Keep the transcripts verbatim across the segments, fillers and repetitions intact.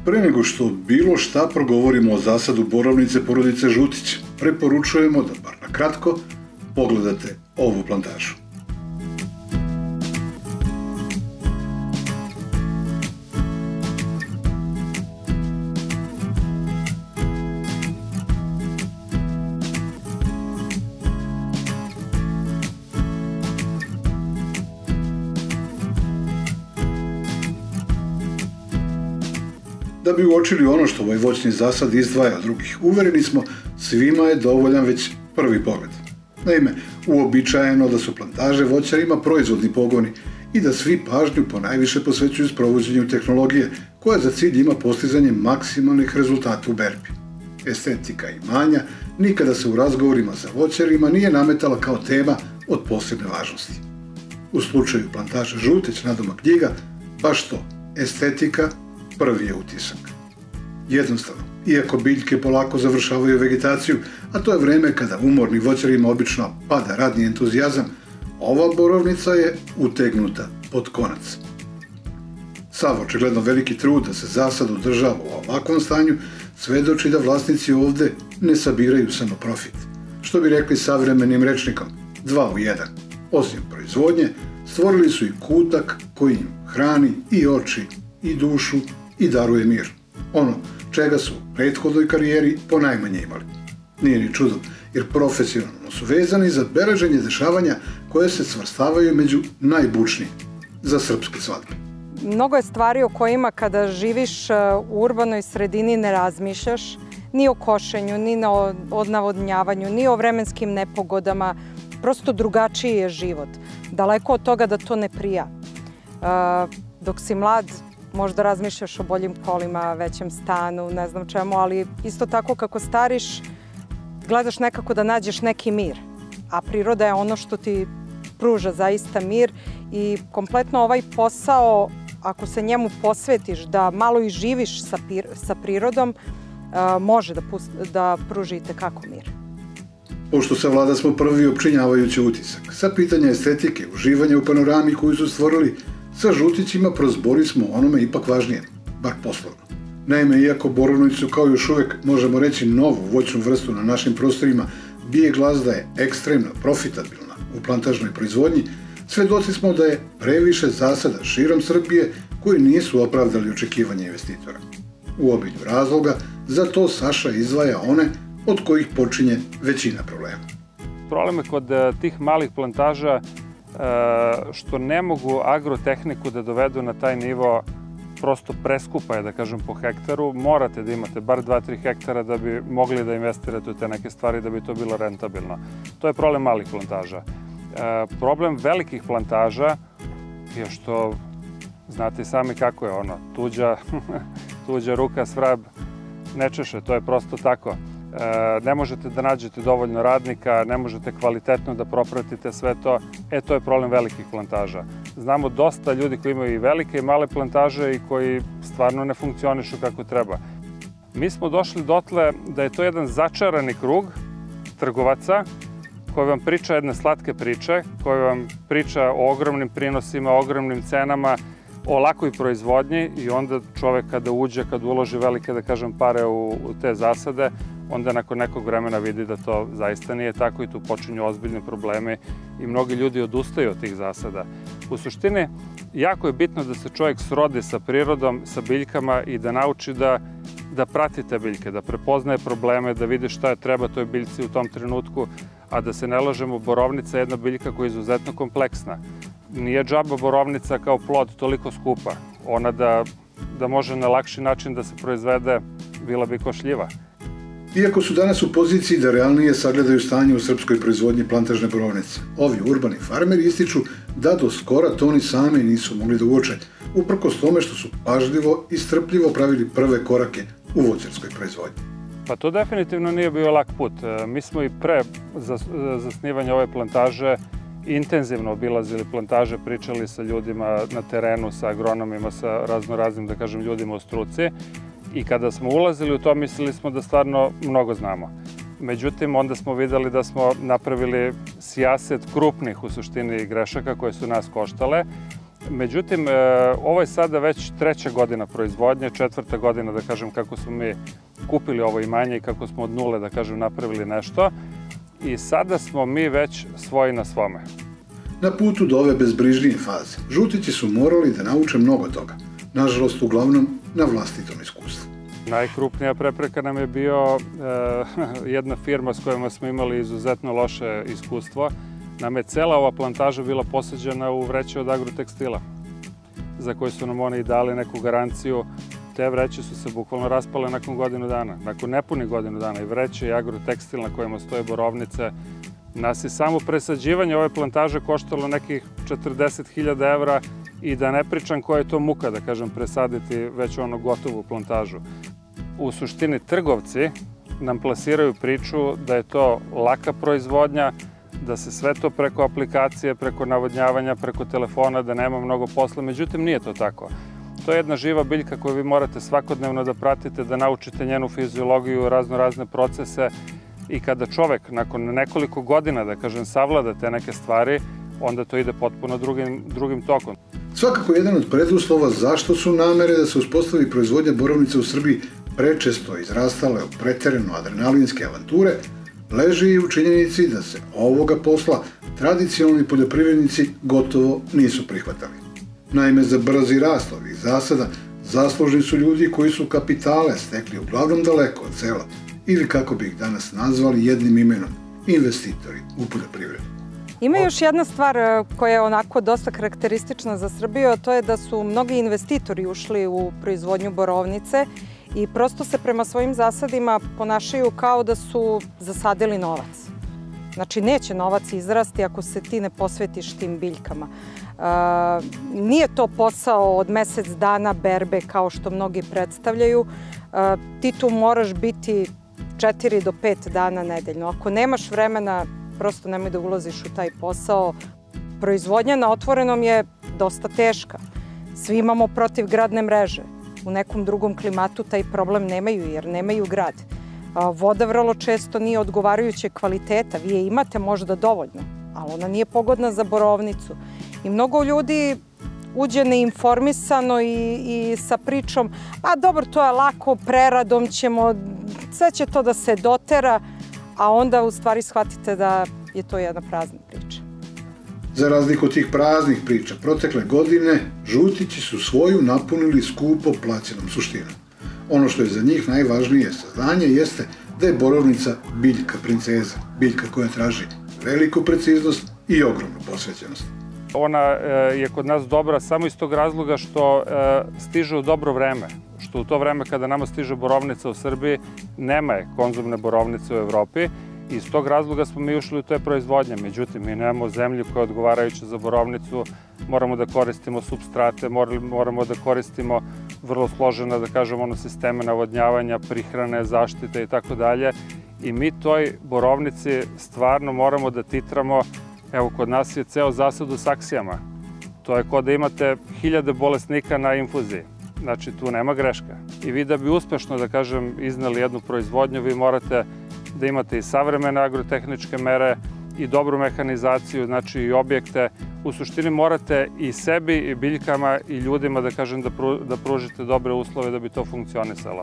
Pre nego što bilo šta progovorimo o zasadu borovnice porodice Žutić, preporučujemo da bar na kratko pogledate ovu plantažu. Da bi uočili ono što ovaj voćni zasad izdvaja od drugih, uvereni smo, svima je dovoljan već prvi pogled. Naime, uobičajeno da su plantaže voćarima proizvodni pogoni i da svi pažnju ponajviše posvećuju sprovođenju tehnologije, koja za cilj ima postizanje maksimalnih rezultata u berbi. Estetika imanja nikada se u razgovorima sa voćarima nije nametala kao tema od posebne važnosti. U slučaju plantaže Žutić nadomak Ljiga, baš to, estetika prvi je utisak. Jednostavno, iako biljke polako završavaju vegetaciju, a to je vreme kada umornim voćarima obično pada radni entuzijazam, ova borovnica je utegnuta pod konac. Sav očigledno veliki trud da se zasad održava u ovakvom stanju svedoči da vlasnici ovde ne sabiraju samo profit. Što bi rekli savremenim rečnikom, dva u jedan. Osim proizvodnje, stvorili su i kutak koji im hrani i oči, i dušu, i daruje mir. Ono čega su u prethodnoj karijeri ponajmanje imali. Nije ni čudo, jer profesionalno su vezani za beleženje dešavanja koje se svrstavaju među najbučnije za srpske svadbe. Mnogo je stvari o kojima kada živiš u urbanoj sredini ne razmišljaš, ni o košenju, ni o navodnjavanju, ni o vremenskim nepogodama. Prosto drugačiji je život. Daleko od toga da to ne prija. Dok si mlad, možda razmišljaš o boljim kolima, većem stanu, ne znam čemu, ali isto tako kako stariš, gledaš nekako da nađeš neki mir. A priroda je ono što ti pruža zaista mir i kompletno ovaj posao, ako se njemu posvetiš, da malo i živiš sa prirodom, može da pruži itekako mir. Pošto sa vlada smo prvi opčinjavajući utisak. Sa pitanja estetike, uživanja u panorami koju su stvorili, sa Žutićima prozbori smo onome ipak važnije, bar poslovno. Naime, iako borovnicu kao još uvek možemo reći novu voćnu vrstu na našim prostorima, bije glas da je ekstremno profitabilna u plantažnoj proizvodnji, svedoci smo da je previše zasada širom Srbije koji nisu opravdali očekivanje investitora. U obilju razloga, za to Saša izdvaja one od kojih počinje većina problema. Problem je kod tih malih plantaža što ne mogu agrotehniku da dovedu na taj nivo, prosto preskupa je, da kažem, po hektaru. Morate da imate bar dva do tri hektara da bi mogli da investirate u te neke stvari da bi to bilo rentabilno. To je problem malih plantaža. Problem velikih plantaža je što, znate sami kako je ono, tuđa, tuđa ruka svrab ne češe, to je prosto tako. Ne možete da nađete dovoljno radnika, ne možete kvalitetno da propratite sve to. E, to je problem velikih plantaža. Znamo dosta ljudi koji imaju i velike i male plantaže i koji stvarno ne funkcionišu kako treba. Mi smo došli dotle da je to jedan začarani krug trgovaca koji vam priča jedne slatke priče, koji vam priča o ogromnim prinosima, o ogromnim cenama, o lakoj proizvodnji i onda čovek kada uđe, kada uloži velike, da kažem, pare u te zasade, onda nakon nekog vremena vidi da to zaista nije tako i tu počinju ozbiljni problemi i mnogi ljudi odustaju od tih zasada. U suštini, jako je bitno da se čovjek srodi sa prirodom, sa biljkama i da nauči da, da prati te biljke, da prepoznaje probleme, da vidi šta je treba toj biljci u tom trenutku, a da se ne lažemo, borovnica je jedna biljka koja je izuzetno kompleksna. Nije džaba borovnica kao plod toliko skupa. Ona da, da može na lakši način da se proizvede, bila bi košljiva. Iako su danas u poziciji da realnije sagledaju stanje u srpskoj proizvodnji plantažne borovnice, ovi urbani farmeri ističu da do skora to oni sami nisu mogli da uoče, uprkos tome što su pažljivo i strpljivo pravili prve korake u voćarskoj proizvodnji. Pa to definitivno nije bio lak put. Mi smo i pre zasnivanja ove plantaže intenzivno obilazili plantaže, pričali sa ljudima na terenu, sa agronomima, sa raznoraznim, da kažem, ljudima u struci. I kada smo ulazili u to, mislili smo da stvarno mnogo znamo. Međutim, onda smo videli da smo napravili sijaset krupnih, u suštini, grešaka koje su nas koštale Međutim, ovo je sada već treća godina proizvodnje, četvrta godina, da kažem, kako smo mi kupili ovo imanje i kako smo od nule, da kažem, napravili nešto. I sada smo mi već svoji na svome. Na putu do ove bezbrižnije faze, žutići su morali da nauče mnogo toga. Nažalost, uglavnom na vlastitom iskustvu. Najkrupnija prepreka nam je bio jedna firma s kojima smo imali izuzetno loše iskustvo. Nam je cela ova plantaža bila posađena u vreće od agrotekstila, za koje su nam oni dali neku garanciju. Te vreće su se bukvalno raspale nakon godinu dana, nakon nepunih godinu dana. I vreće i agrotekstil na kojima stoje borovnice. Nas je samo presađivanje ove plantaže koštalo nekih četrdeset hiljada evra i da ne pričam koja je to muka, da kažem, presaditi već ono gotovu plantažu. U suštini, trgovci nam plasiraju priču da je to laka proizvodnja, da se sve to preko aplikacije, preko navodnjavanja, preko telefona, da nema mnogo posla. Međutim, nije to tako. To je jedna živa biljka koju vi morate svakodnevno da pratite, da naučite njenu fiziologiju, razno razne procese. I kada čovek nakon nekoliko godina, da kažem, savlada te neke stvari, onda to ide potpuno drugim, drugim tokom. Svakako jedan od preduslova zašto su namere da se uspostavi proizvodnja borovnica u Srbiji prečesto izrastale u preterano adrenalinske avanture, leži i u činjenici da se ovoga posla tradicionalni poljoprivrednici gotovo nisu prihvatali. Naime, za brzi rast ovih zasada zaslužni su ljudi koji su kapitale stekli uglavnom daleko od sela, ili kako bi ih danas nazvali jednim imenom, investitori u poljoprivredu. Ima još jedna stvar koja je onako dosta karakteristična za Srbiju, a to je da su mnogi investitori ušli u proizvodnju borovnice i prosto se prema svojim zasadima ponašaju kao da su zasadili novac. Znači, neće novac izrasti ako se ti ne posvetiš tim biljkama. Nije to posao od mesec dana berbe kao što mnogi predstavljaju. Ti tu moraš biti četiri do pet dana nedeljno. Ako nemaš vremena, prosto nemoj da ulaziš u taj posao. Proizvodnja na otvorenom je dosta teška. Svi imamo protivgradne mreže. U nekom drugom klimatu taj problem nemaju jer nemaju grad. Voda vrlo često nije odgovarajuće kvaliteta. Vi je imate možda dovoljno, ali ona nije pogodna za borovnicu. I mnogo ljudi uđe neinformisano i, i sa pričom, a dobro, to je lako, preradom ćemo, sve će to da se dotera, a onda u stvari shvatite da je to jedna prazna priča. Za razliku od tih praznih priča, protekle godine žutići su svoju napunili skupo plaćenom suštinom. Ono što je za njih najvažnije saznanje jeste da je borovnica biljka princeza, biljka koja traži veliku preciznost i ogromnu posvećenost. Ona je kod nas dobra samo iz tog razloga što stiže u dobro vreme. Što u to vreme kada nama stiže borovnica u Srbiji, nema je konzumne borovnice u Evropi. Iz tog razloga smo mi ušli u te proizvodnje. Međutim, mi nemamo zemlju koja je odgovarajuća za borovnicu, moramo da koristimo supstrate, moramo da koristimo vrlo složena, da kažemo, ono, sisteme navodnjavanja, prihrane, zaštite i tako dalje. I mi toj borovnici stvarno moramo da titramo. Evo, kod nas je ceo zasad u saksijama. To je kao da imate hiljade bolesnika na infuziji. Znači, tu nema greška. I vi da bi uspešno, da kažem, izneli jednu proizvodnju, vi morate da imate i savremene agrotehničke mere i dobru mehanizaciju, znači i objekte. U suštini morate i sebi, i biljkama, i ljudima, da kažem, da pružite dobre uslove da bi to funkcionisalo.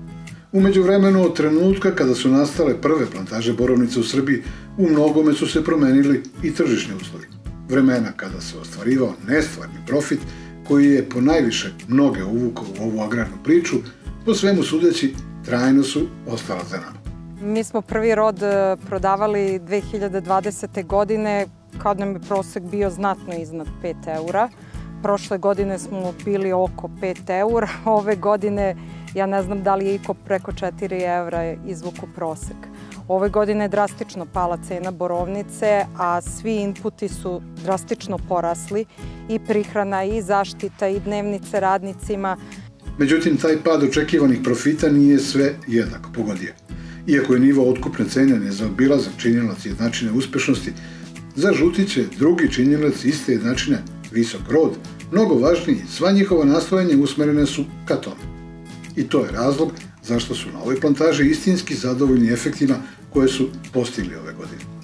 U međuvremenu, od trenutka kada su nastale prve plantaže borovnice u Srbiji, u mnogome su se promenili i tržišni uslovi. Vremena kada se ostvarivao nestvarni profit, koji je ponajviše mnoge uvukao u ovu agrarnu priču, po svemu sudeći, trajno su ostala za nama. Mi smo prvi rod prodavali dve hiljade dvadesete. godine, kad nam je prosek bio znatno iznad pet eura. Prošle godine smo bili oko pet eura, ove godine ja ne znam da li je iko preko četiri evra izvuku prosek. Ove godine je drastično pala cena borovnice, a svi inputi su drastično porasli, i prihrana, i zaštita, i dnevnice radnicima. Međutim, taj pad očekivanih profita nije sve jednako pogodio. Iako je nivo otkupne cene nezaobilazan činilac jednačine uspešnosti, za žutiće drugi činilac iste jednačine, visok rod, mnogo važniji, sva njihova nastojanja usmerene su ka tome. I to je razlog zašto su na ovoj plantaži istinski zadovoljni efektima koje su postigli ove godine.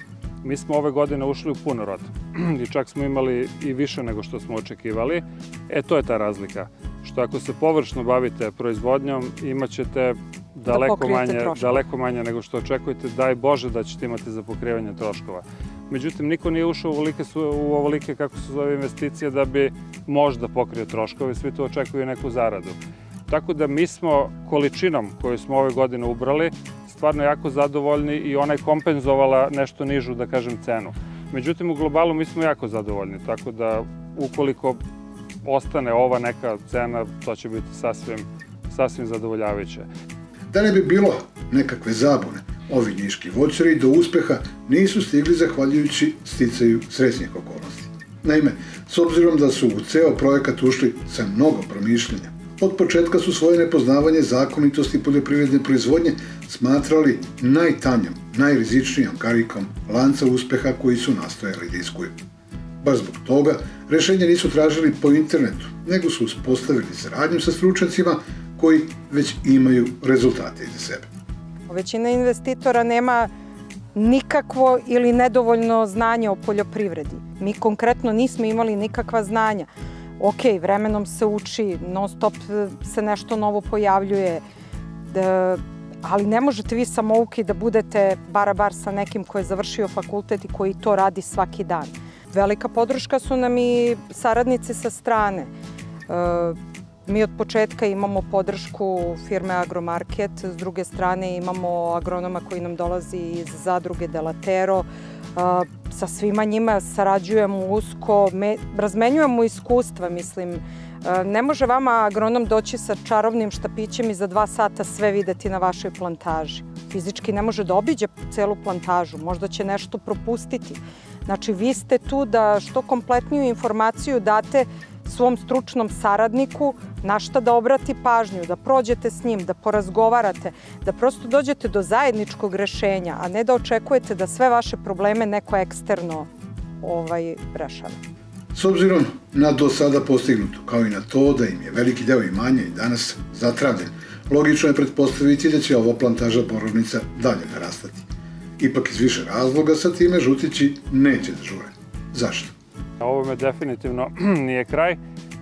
Mi smo ove godine ušli u punorod i čak smo imali i više nego što smo očekivali. E, to je ta razlika. Što ako se površno bavite proizvodnjom, imat ćete daleko manje, daleko manje nego što očekujete. Daj Bože da ćete imati za pokrivanje troškova. Međutim, niko nije ušao u ovolike, kako se zove, investicije da bi možda pokrio troškove. Svi tu očekuju neku zaradu. Tako da mi smo količinom koju smo ove godine ubrali stvarno jako zadovoljni i ona je kompenzovala nešto nižu, da kažem, cenu. Međutim, u globalu mi smo jako zadovoljni, tako da ukoliko ostane ova neka cena, to će biti sasvim, sasvim zadovoljavajuće. Da ne bi bilo nekakve zabune, ovi niški voćari do uspeha nisu stigli zahvaljujući sticaju srećnih okolnosti. Naime, s obzirom da su u ceo projekat ušli sa mnogo promišljenja, od početka su svoje nepoznavanje zakonitosti poljoprivredne proizvodnje smatrali najtanjom, najrizičnijom karikom lanca uspeha koji su nastojali da iskuju. Baš zbog toga, rešenje nisu tražili po internetu, nego su uspostavili saradnju sa stručnjacima koji već imaju rezultate iza sebe. Većina investitora nema nikakvo ili nedovoljno znanje o poljoprivredi. Mi konkretno nismo imali nikakva znanja. Ok, vremenom se uči, non stop se nešto novo pojavljuje, ali ne možete vi samouki da budete barabar sa nekim koji je završio fakultet i koji to radi svaki dan. Velika podrška su nam i saradnici sa strane. Mi od početka imamo podršku firme Agromarket, s druge strane imamo agronoma koji nam dolazi iz zadruge Delatero. Sa svima njima sarađujemo usko, razmenjujemo iskustva, mislim. Ne može vama agronom doći sa čarobnim štapićem i za dva sata sve videti na vašoj plantaži. Fizički ne može da obiđe celu plantažu, možda će nešto propustiti. Znači, vi ste tu da što kompletniju informaciju date svom stručnom saradniku, na šta da obrati pažnju, da prođete s njim, da porazgovarate, da prosto dođete do zajedničkog rešenja, a ne da očekujete da sve vaše probleme neko eksterno rešava. S obzirom na do sada postignuto, kao i na to da im je veliki deo imanja i danas zatravljen, logično je pretpostaviti da će ova plantaža borovnica dalje narastati. Ipak iz više razloga sa time žutići neće da žure. Zašto? Ovome definitivno nije kraj.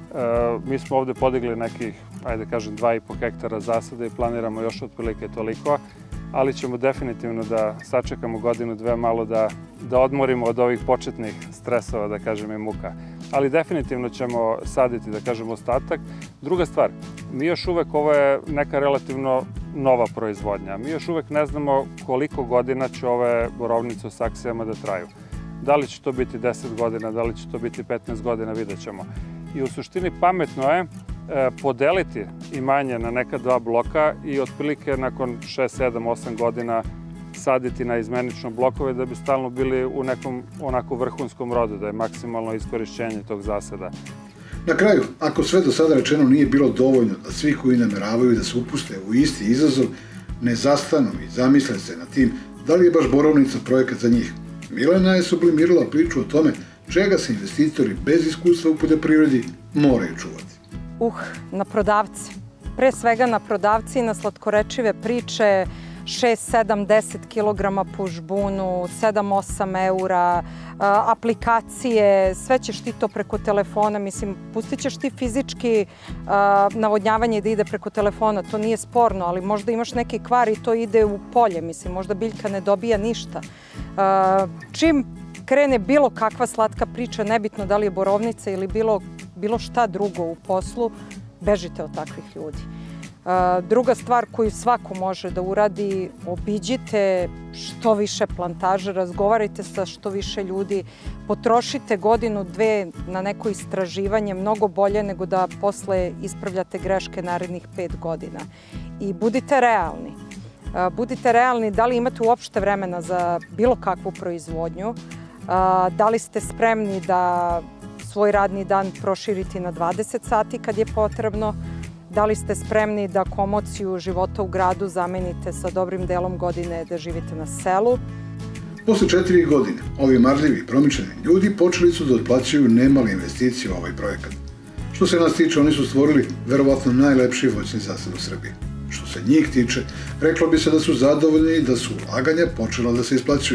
Mi smo ovde podigli nekih, ajde kažem, dva i po hektara zasada i planiramo još otprilike toliko, ali ćemo definitivno da sačekamo godinu, dve malo da odmorimo od ovih početnih stresova, da kažem, i muka. Ali definitivno ćemo saditi, da kažem, ostatak. Druga stvar, mi još uvek, ovo je neka relativno nova proizvodnja, mi još uvek ne znamo koliko godina će ove borovnice u saksijama da traju. Da li će to biti deset godina, da li će to biti petnaest godina, vidjet ćemo. I u suštini pametno je podeliti imanje na neka dva bloka i otprilike nakon šest, sedam, osam godina saditi na izmenično blokove da bi stalno bili u nekom onako vrhunskom rodu, da je maksimalno iskorišćenje tog zasada. Na kraju, ako sve do sada rečeno nije bilo dovoljno da svi koji nameravaju da se upuste u isti izazov ne zastanu i zamisle se na tim da li je baš borovnica projekat za njih, Milena je sublimirala priču o tome čega se investitori bez iskustva u poljoprivredi moraju čuvati. Uh, na prodavci. Pre svega na prodavci i na slatkorečive priče, šest, sedam, deset kilograma po žbunu, sedam, osam eura, aplikacije, sve ćeš ti to preko telefona, mislim, pustit ćeš ti fizički navodnjavanje da ide preko telefona, to nije sporno, ali možda imaš neki kvar i to ide u polje, mislim, možda biljka ne dobija ništa. Čim krene bilo kakva slatka priča, nebitno da li je borovnica ili bilo šta drugo u poslu, bežite od takvih ljudi. Druga stvar koju svako može da uradi, obiđite što više plantaže, razgovarajte sa što više ljudi, potrošite godinu, dve na neko istraživanje, mnogo bolje nego da posle ispravljate greške narednih pet godina. I budite realni. Budite realni da li imate uopšte vremena za bilo kakvu proizvodnju, da li ste spremni da svoj radni dan proširite na dvadeset sati kad je potrebno, da li ste spremni da komociju života u gradu zamenite sa dobrim delom godine da živite na selu. Posle četiri godine, ovi marljivi i promišljeni ljudi počeli su da otplaćuju nemale investicije u ovaj projekat. Što se nas tiče, oni su stvorili verovatno najlepši voćni zasad u Srbiji. Što se njih tiče, reklo bi se da su zadovoljni i da su ulaganja počela da se isplaćuju.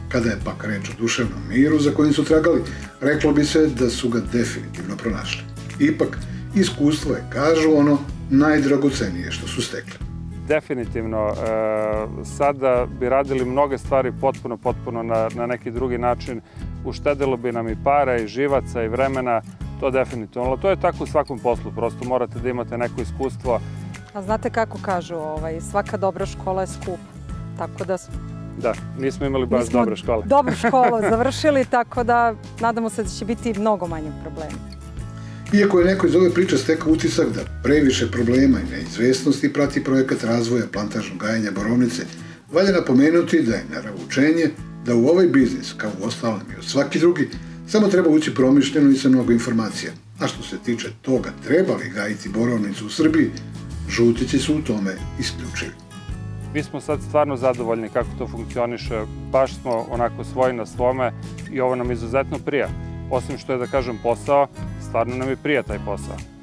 Kada je pak reč o duševnom miru za kojim su tragali, reklo bi se da su ga definitivno pronašli. Ipak, iskustvo je, kažu, ono najdragocenije što su stekli. Definitivno, sada bi radili mnoge stvari potpuno, potpuno na neki drugi način. Uštedilo bi nam i para, i živaca, i vremena, to definitivno. Ali to je tako u svakom poslu, prosto morate da imate neko iskustvo. A znate kako kažu, svaka dobra škola je skupa, tako da... Da, nismo imali baš dobre škole. Dobru školu završili, tako da nadamo se da će biti mnogo manje problema. Iako je neko iz ove priče stekao utisak da previše problema i neizvesnosti prati projekat razvoja plantažnog gajenja borovnice, valja napomenuti da je naravučenje da u ovaj biznis, kao u ostalom i u svaki drugi, samo treba ući promišljeno i sa mnogo informacija. A što se tiče toga treba li gajiti borovnicu u Srbiji, žutići su u tome isključivi. Mi smo sad stvarno zadovoljni kako to funkcioniše, baš smo onako svoji na svome i ovo nam izuzetno prija. Osim što je, da kažem, posao, stvarno nam i prija taj posao.